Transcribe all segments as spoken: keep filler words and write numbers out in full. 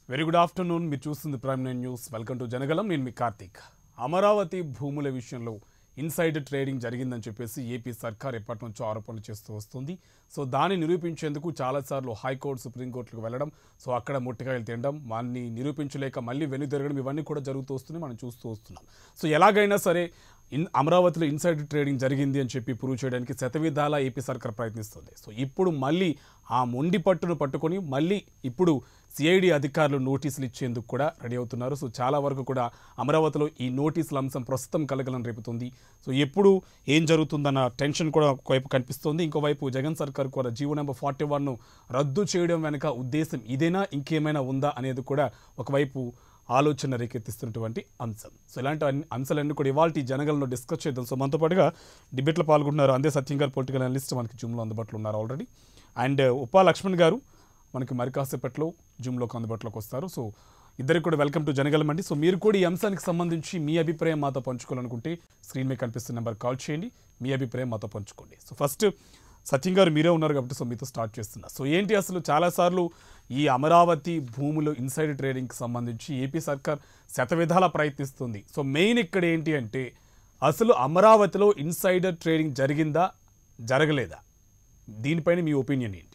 Very good afternoon. మీరు చూస్తుంది prime nine news. Welcome to Janagalam. నేను మీ కార్తీక్. అమరావతి భూముల విషయంలో ఇన్సైడ్ ట్రేడింగ్ జరిగిందని చెప్పేసి ఏపీ సర్కార్ ఎప్పటి నుంచో ఆరోపణలు చేస్తూ వస్తుంది. సో దాన్ని నిరూపించేందుకు చాలాసార్లు హైకోర్టు సుప్రీంకోర్టులకు వెళ్ళడం, సో అక్కడ ముట్టికాయలు తినడం, వాన్ని నిరూపించలేక మళ్ళీ వెనుదిరగడం, ఇవన్నీ కూడా జరుగుతూ వస్తుంది, మనం చూస్తూ వస్తున్నాం. సో ఎలాగైనా సరే ఇన్ అమరావతిలో ఇన్సైడ్ ట్రేడింగ్ జరిగింది అని చెప్పి ప్రూవ్ చేయడానికి శతవిధాల ఏపీ సర్కార్ ప్రయత్నిస్తుంది. సో ఇప్పుడు మళ్ళీ ఆ మొండి పట్టును పట్టుకొని మళ్ళీ ఇప్పుడు సిఐడి అధికారులు నోటీసులు ఇచ్చేందుకు కూడా రెడీ అవుతున్నారు. సో చాలా వరకు కూడా అమరావతిలో ఈ నోటీసుల అంశం ప్రస్తుతం కలకలం రేపుతుంది. సో ఎప్పుడు ఏం జరుగుతుందన్న టెన్షన్ కూడా ఒకవైపు కనిపిస్తోంది. ఇంకోవైపు జగన్ సర్కార్ కూడా జీవో నెంబర్ ఫార్టీ వన్ను రద్దు చేయడం వెనుక ఉద్దేశం ఇదేనా, ఇంకేమైనా ఉందా అనేది కూడా ఒకవైపు ఆలోచన రేకెత్తిస్తున్నటువంటి అంశం. సో ఇలాంటి అంశాలన్నీ కూడా ఇవాళ జనగలంలో డిస్కస్ చేద్దాం. సో మనతో పాటుగా డిబేట్లో పాల్గొంటున్నారు అందే సత్యం గారు, పొలిటికల్ అనలిస్ట్, మనకి జూమ్లో అందుబాటులో ఉన్నారు ఆల్రెడీ. అండ్ ఉపా లక్ష్మణ్ గారు మనకి మరి కాసేపట్లో జూమ్లోకి అందుబాటులోకి వస్తారు. సో ఇద్దరికి కూడా వెల్కమ్ టు జనగలం అండి. సో మీరు కూడా ఈ అంశానికి సంబంధించి మీ అభిప్రాయం మాతో పంచుకోవాలనుకుంటే స్క్రీన్ మీద కనిపిస్తున్న నెంబర్ కాల్ చేయండి, మీ అభిప్రాయం మాతో పంచుకోండి. సో ఫస్ట్ సత్యం గారు మీరే ఉన్నారు కాబట్టి సో మీతో స్టార్ట్ చేస్తున్నా. సో ఏంటి అసలు చాలాసార్లు ఈ అమరావతి భూములు ఇన్సైడ్ ట్రేడింగ్కి సంబంధించి ఏపీ సర్కార్ శతవిధాల ప్రయత్నిస్తుంది. సో మెయిన్ ఇక్కడ ఏంటి అంటే అసలు అమరావతిలో ఇన్సైడర్ ట్రేడింగ్ జరిగిందా, జరగలేదా? దీనిపైన మీ ఒపీనియన్ ఏంటి?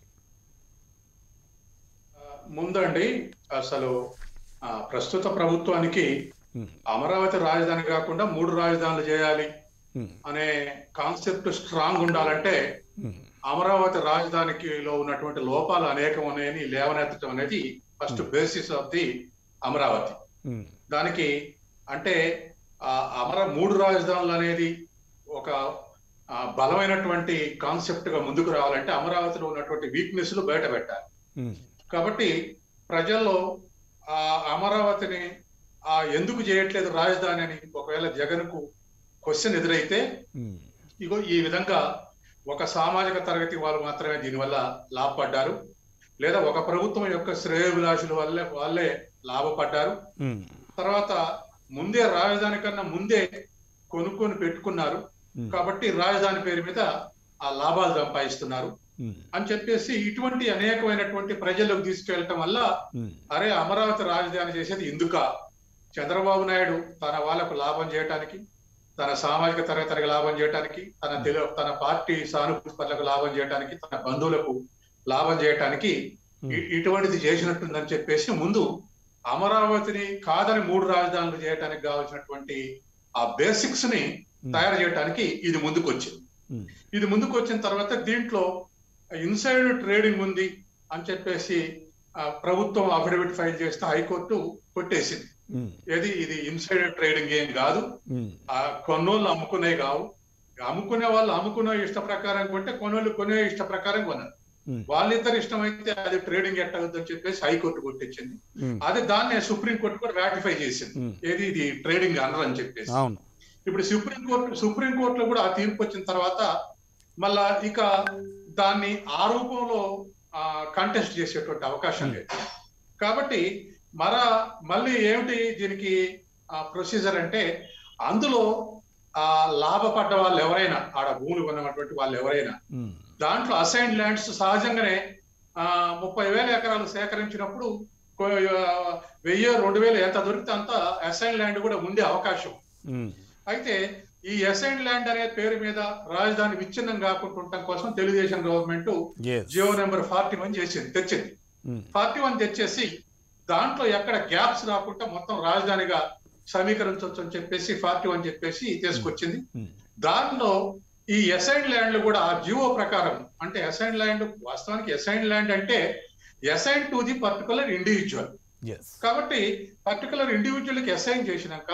ముందండి అసలు ప్రస్తుత ప్రభుత్వానికి అమరావతి రాజధాని కాకుండా మూడు రాజధానులు చేయాలి అనే కాన్సెప్ట్ స్ట్రాంగ్ ఉండాలంటే అమరావతి రాజధానికి లో ఉన్నటువంటి లోపాలు అనేకం ఉన్నాయని లేవనెత్తడం అనేది first basis of the Amaravati. దానికి అంటే అమర మూడు రాజధానులు అనేది ఒక బలమైనటువంటి కాన్సెప్ట్ గా ముందుకు రావాలంటే అమరావతిలో ఉన్నటువంటి వీక్నెస్లు బయట పెట్టాలి. కాబట్టి ప్రజల్లో ఆ అమరావతిని ఆ ఎందుకు చేయట్లేదు రాజధాని అని ఒకవేళ జగన్ కు క్వశ్చన్ ఎదురైతే ఇగో ఈ విధంగా ఒక సామాజిక తరగతి వాళ్ళు మాత్రమే దీనివల్ల లాభపడ్డారు, లేదా ఒక ప్రభుత్వం యొక్క శ్రేయోభిలాషుల వల్లే వాళ్ళే లాభపడ్డారు. తర్వాత ముందే రాజధాని కన్నా ముందే కొనుక్కొని పెట్టుకున్నారు కాబట్టి రాజధాని పేరు మీద ఆ లాభాలు సంపాదిస్తున్నారు అని చెప్పేసి ఇటువంటి అనేకమైనటువంటి ప్రజలకు తీసుకెళ్లటం వల్ల అరే అమరావతి రాజధాని చేసేది ఎందుక, చంద్రబాబు నాయుడు తన వాళ్ళకు లాభం చేయటానికి, తన సామాజిక తరగతికి లాభం చేయటానికి, తన తెలు తన పార్టీ సానుభూతులకు లాభం చేయటానికి, తన బంధువులకు లాభం చేయటానికి ఇటువంటిది చేసినట్టుందని చెప్పేసి ముందు అమరావతిని కాదని మూడు రాజధానులు చేయడానికి కావాల్సినటువంటి ఆ బేసిక్స్ ని తయారు చేయడానికి ఇది ముందుకు వచ్చింది. ఇది ముందుకు వచ్చిన తర్వాత దీంట్లో ఇన్సైడ్ ట్రేడింగ్ ఉంది అని చెప్పేసి ప్రభుత్వం అఫిడవిట్ ఫైల్ చేస్తే హైకోర్టు కొట్టేసింది. ఏది ఇది ఇన్సైడ్ ట్రేడింగ్ ఏం కాదు, ఆ కొన్నోళ్ళు అమ్ముకునే కావు, అమ్ముకునే వాళ్ళు అమ్ముకునే ఇష్ట ప్రకారం కొంటే కొనోళ్ళు కొనే ఇష్ట ప్రకారం కొన్నారు. వాళ్ళిద్దరు ఇష్టం అయితే అది ట్రేడింగ్ ఎట్టవద్దని చెప్పేసి హైకోర్టు కొట్టించింది. అది దాన్ని సుప్రీంకోర్టు కూడా రాటిఫై చేసింది, ఏది ఇది ట్రేడింగ్ అనరు అని చెప్పేసి. ఇప్పుడు సుప్రీంకోర్టు సుప్రీంకోర్టులో కూడా ఆ తీర్పు వచ్చిన తర్వాత మళ్ళా ఇక దాన్ని ఆ రూపంలో ఆ కంటెస్ట్ చేసేటువంటి అవకాశం లేదు. కాబట్టి మర మళ్ళీ ఏమిటి దీనికి ప్రొసీజర్ అంటే అందులో ఆ లాభపడ్డ వాళ్ళు ఎవరైనా, ఆడ భూములు కొన్నటువంటి వాళ్ళు ఎవరైనా దాంట్లో అసైన్ ల్యాండ్స్ సహజంగానే ఆ ముప్పై వేల ఎకరాలు సేకరించినప్పుడు వెయ్యి రెండు వేలు ఎంత దొరికితే అంత అసైన్ ల్యాండ్ కూడా ఉండే అవకాశం. అయితే ఈ అసైన్ ల్యాండ్ అనే పేరు మీద రాజధాని విచ్ఛిన్నం కాకుండా ఉండటం కోసం Telugudesam government GO number forty one చేసింది తెచ్చింది ఫార్టీ వన్ తెచ్చేసి దాంట్లో ఎక్కడ గ్యాప్స్ రాకుండా మొత్తం రాజధానిగా సమీకరించవచ్చు అని చెప్పేసి ఫార్టీ వన్ చెప్పేసి తీసుకొచ్చింది. దానిలో ఈ అసైన్ ల్యాండ్లు కూడా ఆ జియో ప్రకారం, అంటే అసైన్ ల్యాండ్ వాస్తవానికి అసైన్ ల్యాండ్ అంటే assign to the particular individual. కాబట్టి పర్టికులర్ ఇండివిజువల్ కి అసైన్ చేసినాక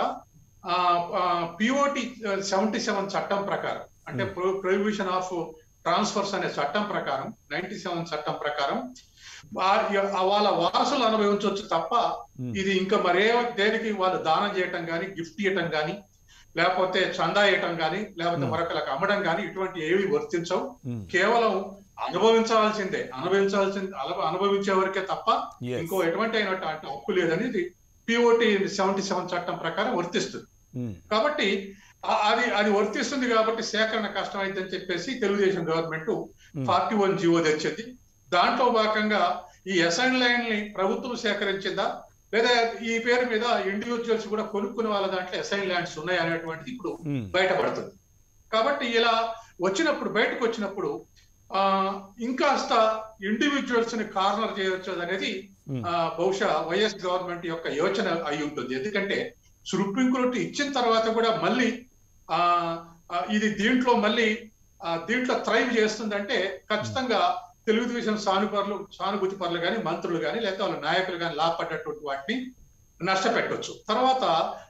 పిఓటి సెవెంటీ సెవెన్ చట్టం ప్రకారం, అంటే ప్రొహిబిషన్ ఆఫ్ ట్రాన్స్ఫర్స్ అనే చట్టం ప్రకారం, నైన్టీ సెవెన్ చట్టం ప్రకారం వాళ్ళ వారసులు అనుభవించవచ్చు తప్ప ఇది ఇంకా మరే దేనికి వాళ్ళు దానం చేయటం కానీ, గిఫ్ట్ ఇవ్వటం కానీ, లేకపోతే చందా ఇవ్వటం కానీ, లేకపోతే మరొకరికి అమ్మడం కానీ ఇటువంటి ఏవి వర్తించవు. కేవలం అనుభవించాల్సిందే, అనుభవించాల్సింది అనుభవించే వరకే తప్ప ఇంకో ఎటువంటి అయినటువంటి హక్కు లేదనేది పిఓటి సెవెంటీ సెవెన్ చట్టం ప్రకారం వర్తిస్తుంది. కాబట్టి అది అది వర్తిస్తుంది కాబట్టి సేకరణ కష్టం అయిద్దని చెప్పేసి Telugudesam government forty one GO తెచ్చింది. దాంట్లో భాగంగా ఈ అసైన్ ల్యాండ్ ని ప్రభుత్వం సేకరించిందా లేదా ఈ పేరు మీద ఇండివిజువల్స్ కూడా కొనుక్కునే వాళ్ళ దాంట్లో అసైన్ ల్యాండ్స్ ఉన్నాయి అనేటువంటిది ఇప్పుడు ఉమ్, బయటపడుతుంది. కాబట్టి ఇలా వచ్చినప్పుడు బయటకు వచ్చినప్పుడు ఆ ఇంకాస్త ఇండివిజువల్స్ ని కార్నర్ చేయవచ్చు అనేది ఉమ్, ఆ, బహుశా వైఎస్ గవర్నమెంట్ యొక్క యోచన అయి ఉంటుంది. ఎందుకంటే సుప్రీంకోర్టు ఇచ్చిన తర్వాత కూడా మళ్ళీ ఆ ఆ, ఇది దీంట్లో మళ్ళీ ఆ, దీంట్లో థ్రైవ్ చేస్తుందంటే ఖచ్చితంగా తెలుగుదేశం సానుపరులు సానుభూతి పరులు కానీ మంత్రులు కానీ లేకపోతే వాళ్ళ నాయకులు కానీ లాభపడ్డటువంటి వాటిని నష్టపెట్టవచ్చు. తర్వాత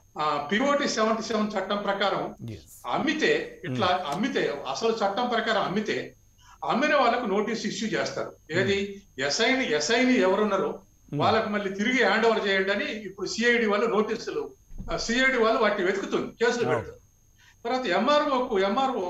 పిఓటి సెవెంటీ సెవెన్ చట్టం ప్రకారం yes. అమ్మితే ఇట్లా అమ్మితే అసలు చట్టం ప్రకారం అమ్మితే అమ్మిన వాళ్ళకు నోటీస్ ఇష్యూ చేస్తారు. ఏది ఎస్ఐని ఎస్ఐని ఎవరున్నారో వాళ్ళకు మళ్ళీ తిరిగి హ్యాండ్ ఓవర్ చేయండి అని ఇప్పుడు సిఐడి వాళ్ళు నోటీసులు సిఐడి వాళ్ళు వాటిని వెతుకుతుంది, కేసులు పెడతారు. తర్వాత ఎంఆర్ఓకు ఎంఆర్ఓ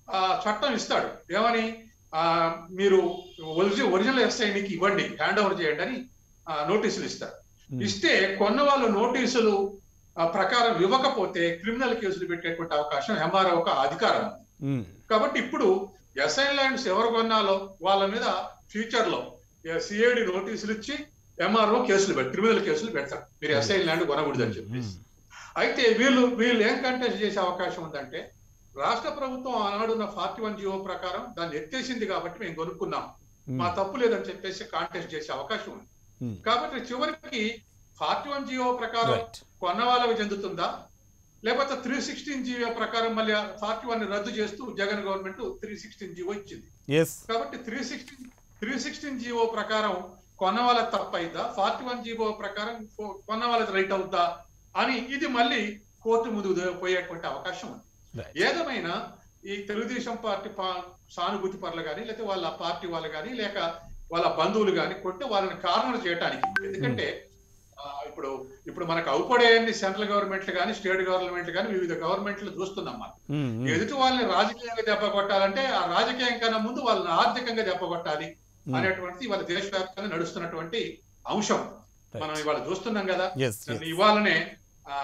చట్టం ఇస్తాడు ఏమని ఆ మీరు ఒరిజినల్ ఒరిజినల్ ఎస్ఐనికి ఇవ్వండి, హ్యాండ్ ఓవర్ చేయండి అని నోటీసులు ఇస్తారు. ఇస్తే కొన్న వాళ్ళు నోటీసులు ప్రకారం ఇవ్వకపోతే క్రిమినల్ కేసులు పెట్టేటువంటి అవకాశం ఎంఆర్ఓకి అధికారం ఉంది. కాబట్టి ఇప్పుడు ఎస్ఐన్ ల్యాండ్స్ ఎవరు కొన్నాలో వాళ్ళ మీద ఫ్యూచర్ లో సిఐడి నోటీసులు ఇచ్చి ఎంఆర్ఓ కేసులు పెడతారు, క్రిమినల్ కేసులు పెడతారు, మీరు ఎస్ఐన్ ల్యాండ్ కొనకూడదని చెప్పేసి. అయితే వీళ్ళు వీళ్ళు ఏం కంటెస్ట్ చేసే అవకాశం ఉందంటే రాష్ట్ర ప్రభుత్వం ఆనాడున్న ఫార్టీ వన్ జియో ప్రకారం దాన్ని ఎత్తేసింది కాబట్టి మేము కొనుక్కున్నాం, మా తప్పు లేదని చెప్పేసి కాంటెస్ట్ చేసే అవకాశం ఉంది. కాబట్టి చివరికి ఫార్టీ వన్ జియో ప్రకారం కొన్న వాళ్ళకి చెందుతుందా లేకపోతే త్రీ సిక్స్టీన్ జియో ప్రకారం మళ్ళీ ఫార్టీ వన్ రద్దు చేస్తూ Jagan government three sixteen GO ఇచ్చింది. కాబట్టి three sixteen three sixteen GO ప్రకారం కొన్న వాళ్ళకి తప్పైద్దా, ఫార్టీ వన్ జియో ప్రకారం కొన్న వాళ్ళకి రైట్ అవుద్దా అని ఇది మళ్ళీ కోర్టు ముందు పోయేటువంటి అవకాశం ఉంది. ఏదేమైనా ఈ తెలుగుదేశం పార్టీ సానుభూతి పరులు కానీ లేకపోతే వాళ్ళ పార్టీ వాళ్ళు కానీ లేక వాళ్ళ బంధువులు కానీ కొంటే వాళ్ళని కార్నర్ చేయడానికి, ఎందుకంటే ఇప్పుడు ఇప్పుడు మనకు అవుపడేయన్ని సెంట్రల్ గవర్నమెంట్లు కానీ స్టేట్ గవర్నమెంట్లు కానీ వివిధ గవర్నమెంట్లు చూస్తున్నాం. మనం ఎదుటి వాళ్ళని రాజకీయంగా దెబ్బ కొట్టాలంటే ఆ రాజకీయం కన్నా ముందు వాళ్ళని ఆర్థికంగా దెబ్బ కొట్టాలి అనేటువంటిది ఇవాళ దేశవ్యాప్తంగా నడుస్తున్నటువంటి అంశం మనం ఇవాళ చూస్తున్నాం కదా. ఇవాళనే ఆ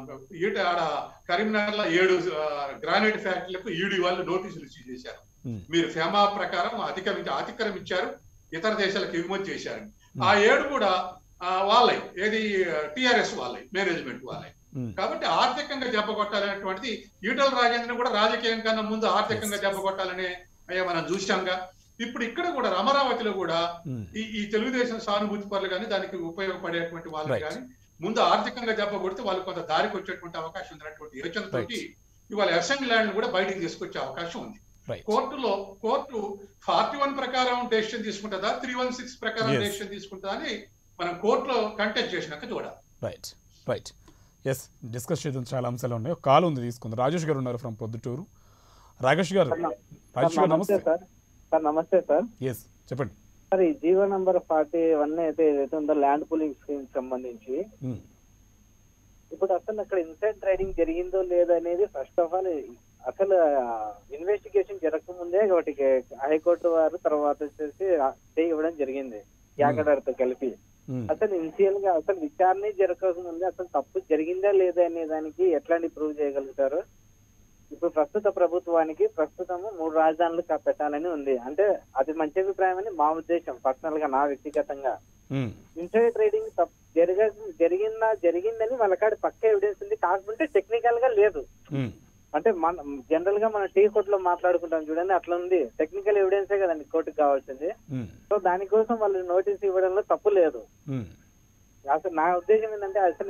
ఈట ఆడ కరీంనగర్ లో ఏడు గ్రానైట్ ఫ్యాక్టరీలకు ఈడీ వాళ్ళు నోటీసులు ఇష్యూ చేశారు. మీరు ఫెమా ప్రకారం అధిగమించి అతిక్రమించారు, ఇతర దేశాలకు ఎగుమతి చేశారు. ఆ ఏడు కూడా వాళ్ళై ఏది టిఆర్ఎస్ వాళ్ళై మేనేజ్మెంట్ వాళ్ళై. కాబట్టి ఆర్థికంగా దెబ్బ కొట్టాలనేటువంటిది ఈటల రాజేంద్రన్ కూడా రాజకీయం కన్నా ముందు ఆర్థికంగా దెబ్బ కొట్టాలనే అయ్యా మనం చూసాంగా. ఇప్పుడు ఇక్కడ కూడా అమరావతిలో కూడా ఈ ఈ తెలుగుదేశం సానుభూతి పరులు కానీ దానికి ఉపయోగపడేటువంటి వాళ్ళు కానీ ముందు ఆర్థికంగా దెబ్బ కొడితే వాళ్ళు కొంత దారికి వచ్చేటువంటి అవకాశం ఉన్నటువంటి యోచనతోటి ఇవాళ అసెంబ్లీ ల్యాండ్ కూడా బయటికి తీసుకొచ్చే అవకాశం ఉంది. కోర్టులో కోర్టు ఫార్టీ వన్ ప్రకారం డెసిషన్ తీసుకుంటుందా త్రీ వన్ సిక్స్ ప్రకారం డెసిషన్ తీసుకుంటుందా అని మనం కోర్టులో కంటెస్ట్ చేసినాక చూడాలి. రైట్ రైట్ ఎస్ డిస్కస్ చేద్దాం, చాలా అంశాలు ఉన్నాయి. ఒక కాల్ ఉంది తీసుకుందాం. రాజేష్ గారు ఉన్నారు ఫ్రమ్ పొద్దుటూరు. రాజేష్ గారు రాజేష్ గారు నమస్తే సార్. సార్ నమస్తే సార్. ఎస్ చెప్పండి సార్. ఈ జీవో నంబర్ ఫార్టీ వన్ అయితే ఏదైతే ఉందో ల్యాండ్ పూలింగ్ స్కీమ్ సంబంధించి ఇప్పుడు అసలు అక్కడ ఇన్సైడ్ ట్రేడింగ్ జరిగిందో లేదో అనేది ఫస్ట్ ఆఫ్ ఆల్ అసలు ఇన్వెస్టిగేషన్ జరగకముందే వాటికి హైకోర్టు వారు తర్వాత వచ్చేసి స్టే ఇవ్వడం జరిగింది యాగడారితో కలిపి. అసలు ఇనిషియల్ గా అసలు విచారణ జరగకముందే అసలు తప్పు జరిగిందా లేదా అనే దానికి ఎట్లాంటి ప్రూవ్ చేయగలుగుతారు? ఇప్పుడు ప్రస్తుత ప్రభుత్వానికి ప్రస్తుతము మూడు రాజధానులు పెట్టాలని ఉంది. అంటే అది మంచి అభిప్రాయం అని మా ఉద్దేశం, పర్సనల్ గా నా వ్యక్తిగతంగా. ఇన్సైడ్ ట్రేడింగ్ జరగ జరిగిందా జరిగిందని వాళ్ళకాడ పక్క ఎవిడెన్స్ ఉంది, కాకపోతే టెక్నికల్ గా లేదు. అంటే మన జనరల్ గా మనం టీ కోర్టు లో మాట్లాడుకుంటాం చూడండి, అట్లా ఉంది. టెక్నికల్ ఎవిడెన్సే కదండి కోర్టుకు కావాల్సింది. సో దానికోసం వాళ్ళు నోటీస్ ఇవ్వడంలో తప్పు లేదు. అసలు నా ఉద్దేశం ఏంటంటే అసలు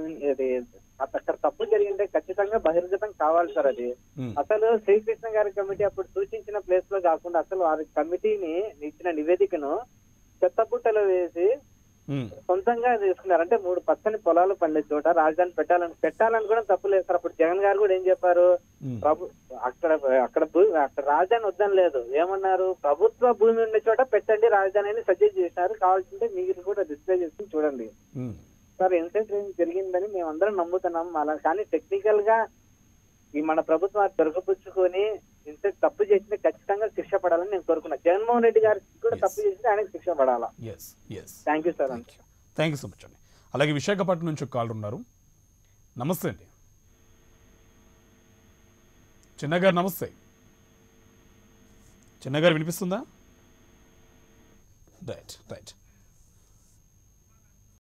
అక్కడ తప్పు జరిగింటే ఖచ్చితంగా బహిర్గతం కావాలి సార్. అది అసలు శ్రీకృష్ణ గారి కమిటీ అప్పుడు సూచించిన ప్లేస్ లో కాకుండా అసలు వారి కమిటీని ఇచ్చిన నివేదికను చెత్తపుట్టలో వేసి సొంతంగా తీసుకున్నారు. అంటే మూడు పచ్చని పొలాలు పండే చోట రాజధాని పెట్టాలని పెట్టాలని కూడా తప్పు లేదు సార్. అప్పుడు జగన్ గారు కూడా ఏం చెప్పారు, ప్రభు అక్కడ అక్కడ అక్కడ రాజధాని వద్దని లేదు, ఏమన్నారు, ప్రభుత్వ భూమి ఉండే చోట పెట్టండి రాజధాని అని సజెస్ట్ చేసినారు. కావాల్సింటే మీరు కూడా డిస్ప్లే చేసుకుని చూడండి సార్. ఇన్సైడ్ ట్రేడింగ్ జరిగిందని మేము అందరం నమ్ముతున్నాం అలా. కానీ టెక్నికల్ గా ఈ మన ప్రభుత్వం దొరకపుచ్చుకొని ఇన్సైడ్ తప్పు చేసింది ఖచ్చితంగా శిక్ష పడాలని నేను కోరుకున్నా. జగన్మోహన్ రెడ్డి గారికి కూడా తప్పు చేసింది ఆయనకు శిక్ష పడాలా. Thank you sir. Thank you so much అండి. అలాగే విశాఖపట్నం నుంచి కాల్ ఉన్నారు. నమస్తే అండి చిన్నగారు. నమస్తే చిన్నగారు, వినిపిస్తుందా? Right right